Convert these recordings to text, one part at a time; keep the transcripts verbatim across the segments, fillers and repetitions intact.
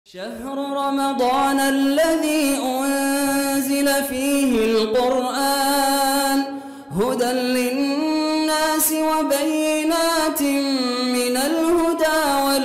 شهر رمضان الذي أنزل فيه القرآن هدى للناس وبينات من الهدى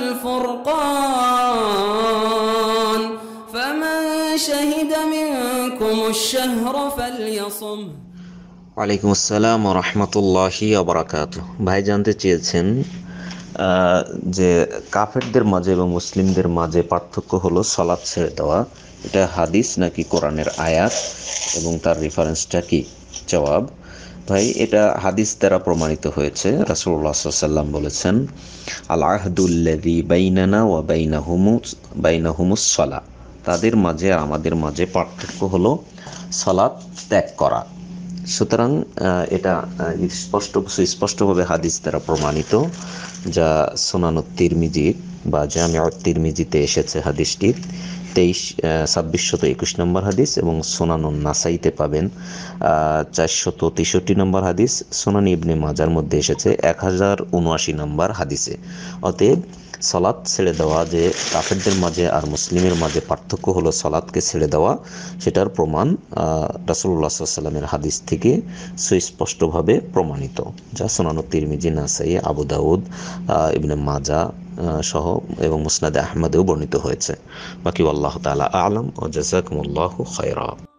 والفرقان فمن شهد منكم الشهر فليصمه। ওয়ালাইকুম আসসালাম ওয়া রাহমাতুল্লাহি ওয়া বারাকাতুহু। ভাই জানতে চেয়েছেন যে কাফেরদের মাঝে এবং মুসলিমদের মাঝে পার্থক্য হলো সালাত ছেড়ে দেওয়া, এটা হাদিস নাকি কোরআনের আয়াত এবং তার রেফারেন্সটা কি? জবাব, ভাই এটা হাদিস দ্বারা প্রমাণিত হয়েছে। রাসূলুল্লাহ সাল্লাল্লাহু আলাইহি ওয়াসাল্লাম বলেছেন, আল আহদুল্লাযী বাইনানা ওয়া বাইনাহুমুস বাইনাহুমুস সালাহ, তাদের মাঝে আর আমাদের মাঝে পার্থক্য হলো সালাত ত্যাগ করা। সুতরাং এটা স্পষ্ট সুস্পষ্টভাবে হাদিস দ্বারা প্রমাণিত, যা সুনানুত তিরমিজি বা জামিউত তিরমিজিতে এসেছে। হাদিসটি তেইশ ছাব্বিশশত একুশ নম্বর হাদিস এবং সুনানুন নাসাইতে পাবেন চারশত তেষট্টি নম্বর হাদিস। সুনান ইবনে মাজার মধ্যে এসেছে এক হাজার উনআশি নম্বর হাদিসে। অতএব সালাত ছেড়ে দেওয়া, যে কাফেরদের মাঝে আর মুসলিমের মাঝে পার্থক্য হলো সালাতকে ছেড়ে দেওয়া, সেটার প্রমাণ রাসূলুল্লাহ সাল্লাল্লাহু আলাইহি ওয়াসাল্লামের হাদিস থেকে সুস্পষ্টভাবে প্রমাণিত, যা সুনানুত তিরমিজি, নাসাই, আবু দাউদ, ইবনে মাজা সহ এবং মুসনাদে আহমদেও বর্ণিত হয়েছে। বাকি আল্লাহ তাআলা আ'লাম ওয়া জাযাকুমুল্লাহু খায়রা।